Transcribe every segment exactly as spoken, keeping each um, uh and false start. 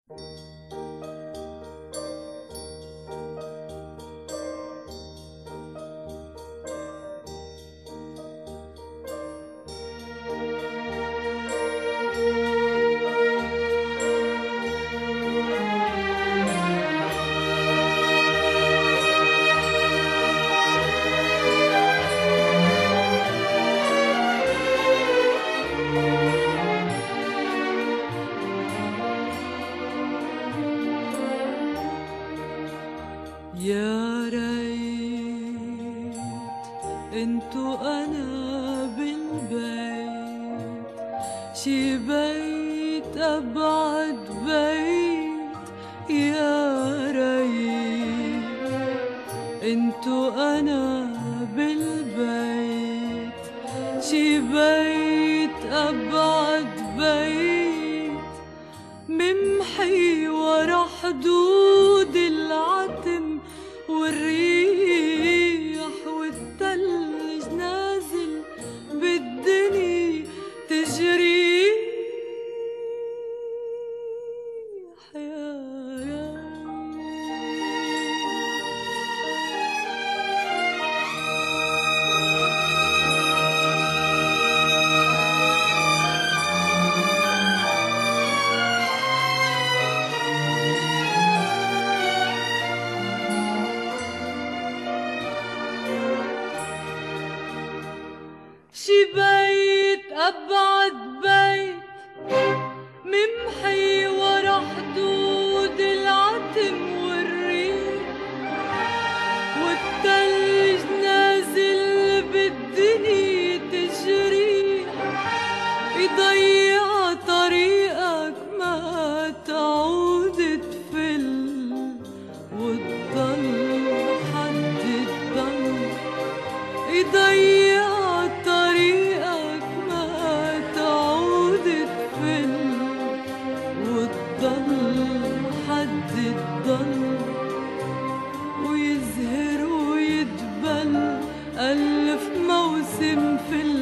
يا ريت انتو انا بالبيت، شي بيت ابعد بيت. يا ريت انتو انا بالبيت، شي بيت ابعد بيت. ممحي ورا حدود العتم والريح والثلج نازل بالدني تجريح. يا شي بيت أبعد بيت، ممحي ورا حدود العتم والريح والثلج نازل بالدني تجريح. يضيع طريقك ما تعود تفل، وتضل حد الضل. يضيع طريقك ما تعود تفل، وتضل حد الضل. ويزهر ويدبل ألف موسم فل،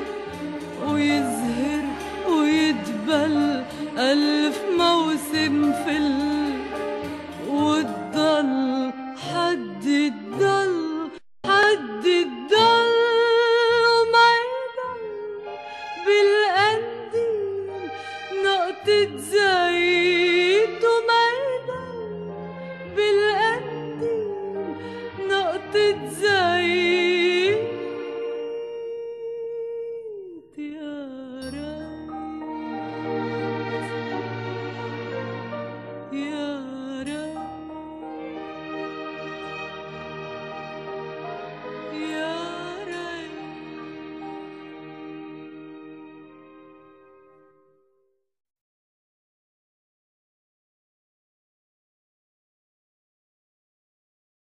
ويزهر ويدبل ألف موسم فل، وتضل حد الضل.